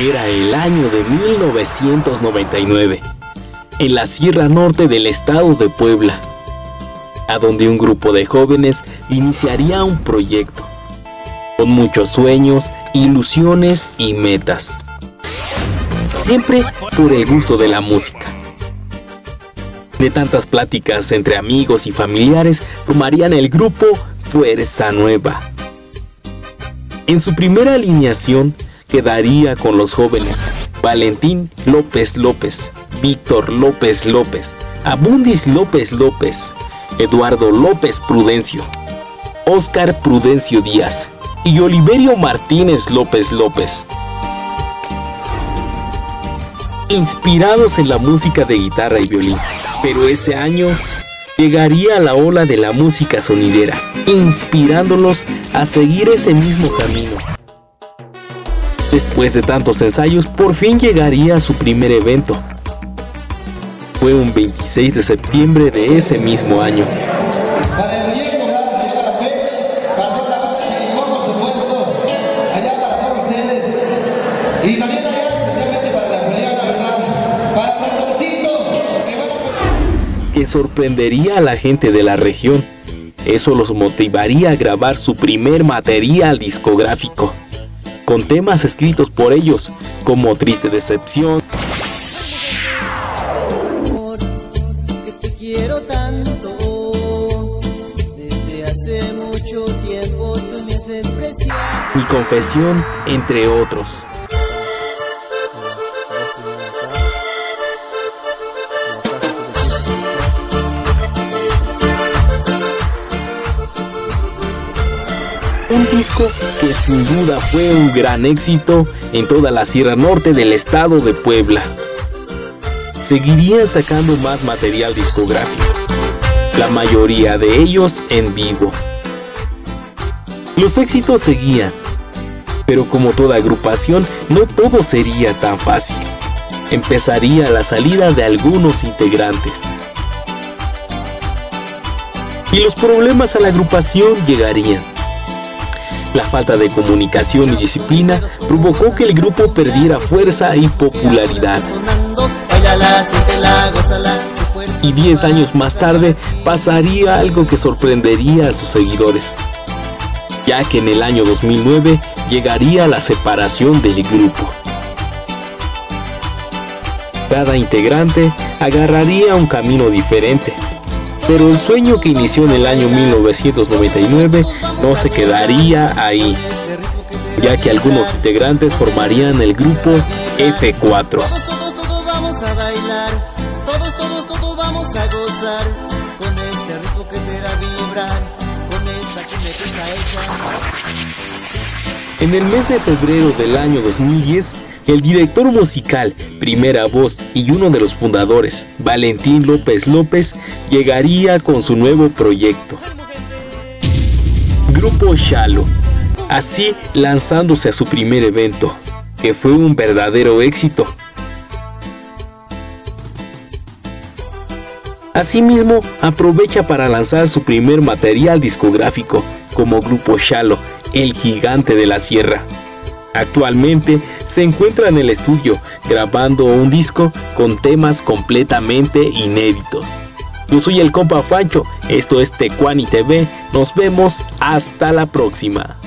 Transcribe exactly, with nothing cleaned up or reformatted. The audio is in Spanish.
Era el año de mil novecientos noventa y nueve, en la Sierra Norte del estado de Puebla, a donde un grupo de jóvenes iniciaría un proyecto, con muchos sueños, ilusiones y metas, siempre por el gusto de la música. De tantas pláticas entre amigos y familiares, formarían el grupo Fuerza Nueva. En su primera alineación quedaría con los jóvenes Valentín López López, Víctor López López, Abundis López López, Eduardo López Prudencio, Óscar Prudencio Díaz y Oliverio Martínez López López. Inspirados en la música de guitarra y violín, pero ese año llegaría la ola de la música sonidera, inspirándolos a seguir ese mismo camino. Después de tantos ensayos, por fin llegaría a su primer evento. Fue un veintiséis de septiembre de ese mismo año. Para el proyecto, gracias, allá para Pech, para toda la banda Chiricó, por supuesto, allá para todos ustedes, y también allá especialmente para la Juliana, ¿verdad? Para el doctorcito, que bueno, pues... que sorprendería a la gente de la región. Eso los motivaría a grabar su primer material discográfico, con temas escritos por ellos, como Triste Decepción, Que te quiero tanto, desde hace mucho tiempo tú me has despreciado. Mi Confesión, entre otros. Un disco que sin duda fue un gran éxito en toda la Sierra Norte del estado de Puebla. Seguirían sacando más material discográfico, la mayoría de ellos en vivo. Los éxitos seguían, pero como toda agrupación, no todo sería tan fácil. Empezaría la salida de algunos integrantes, y los problemas a la agrupación llegarían. La falta de comunicación y disciplina provocó que el grupo perdiera fuerza y popularidad. Y diez años más tarde pasaría algo que sorprendería a sus seguidores, ya que en el año dos mil nueve llegaría la separación del grupo. Cada integrante agarraría un camino diferente, pero el sueño que inició en el año mil novecientos noventa y nueve no se quedaría ahí, ya que algunos integrantes formarían el grupo F cuatro. Todos, todos, todos vamos a bailar, todos, todos, todos vamos a gozar, con este ritmo que te hará vibrar, con esta que me pesa hecha. En el mes de febrero del año dos mil diez, el director musical, primera voz y uno de los fundadores, Valentín López López, llegaría con su nuevo proyecto, Grupo Xalo, así lanzándose a su primer evento, que fue un verdadero éxito. Asimismo, aprovecha para lanzar su primer material discográfico como Grupo Xalo, el gigante de la sierra. Actualmente se encuentra en el estudio grabando un disco con temas completamente inéditos. Yo soy el compa Fancho, esto es Tecuani T V, nos vemos hasta la próxima.